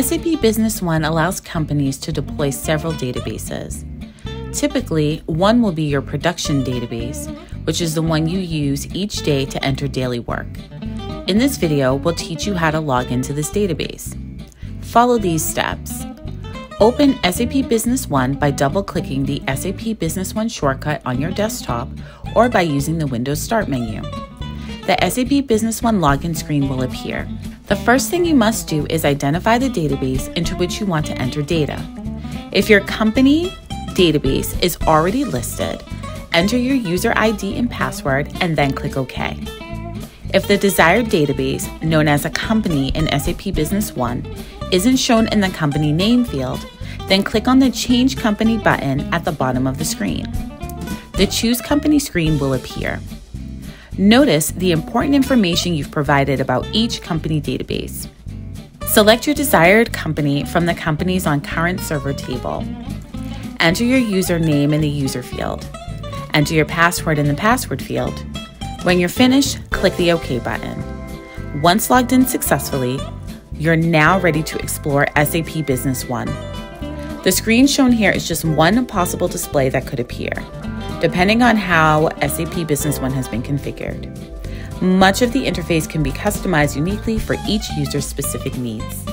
SAP Business One allows companies to deploy several databases. Typically, one will be your production database, which is the one you use each day to enter daily work. In this video, we'll teach you how to log into this database. Follow these steps. Open SAP Business One by double-clicking the SAP Business One shortcut on your desktop or by using the Windows Start menu. The SAP Business One Login screen will appear. The first thing you must do is identify the database into which you want to enter data. If your company database is already listed, enter your user ID and password and then click OK. If the desired database, known as a company in SAP Business One, isn't shown in the company name field, then click on the Change Company button at the bottom of the screen. The Choose Company screen will appear. Notice the important information you've provided about each company database. Select your desired company from the Companies on Current Server table. Enter your username in the user field. Enter your password in the password field. When you're finished, click the OK button. Once logged in successfully, you're now ready to explore SAP Business One. The screen shown here is just one possible display that could appear, depending on how SAP Business One has been configured. Much of the interface can be customized uniquely for each user's specific needs.